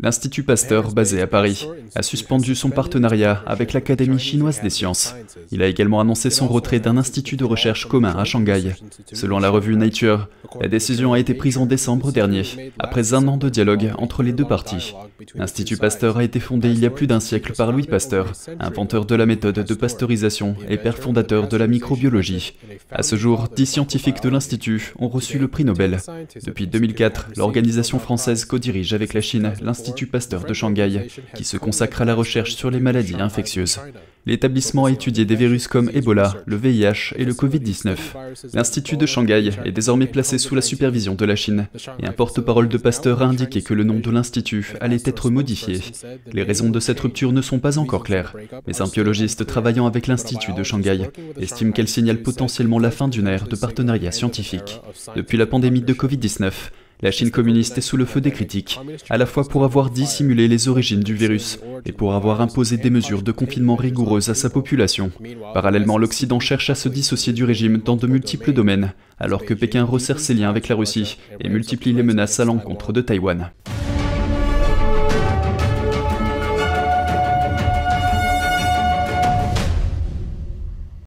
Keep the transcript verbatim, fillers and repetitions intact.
L'Institut Pasteur, basé à Paris, a suspendu son partenariat avec l'Académie chinoise des sciences. Il a également annoncé son retrait d'un institut de recherche commun à Shanghai. Selon la revue Nature, la décision a été prise en décembre dernier, après un an de dialogue entre les deux parties. L'Institut Pasteur a été fondé il y a plus d'un siècle par Louis Pasteur, inventeur de la méthode de pasteurisation et père fondateur de la microbiologie. À ce jour, dix scientifiques de l'Institut ont reçu le prix Nobel. Depuis deux mille quatre, l'organisation française co-dirige avec la Chine l'Institut Pasteur de Shanghai, qui se consacre à la recherche sur les maladies infectieuses. L'établissement a étudié des virus comme Ebola, le V I H et le Covid dix-neuf. L'Institut de Shanghai est désormais placé sous la supervision de la Chine, et un porte-parole de Pasteur a indiqué que le nom de l'Institut allait être modifié. Les raisons de cette rupture ne sont pas encore claires, mais un biologiste travaillant avec l'Institut de Shanghai estime qu'elle signale potentiellement la fin d'une ère de partenariat scientifique. Depuis la pandémie de Covid dix-neuf, la Chine communiste est sous le feu des critiques, à la fois pour avoir dissimulé les origines du virus et pour avoir imposé des mesures de confinement rigoureuses à sa population. Parallèlement, l'Occident cherche à se dissocier du régime dans de multiples domaines, alors que Pékin resserre ses liens avec la Russie et multiplie les menaces à l'encontre de Taïwan.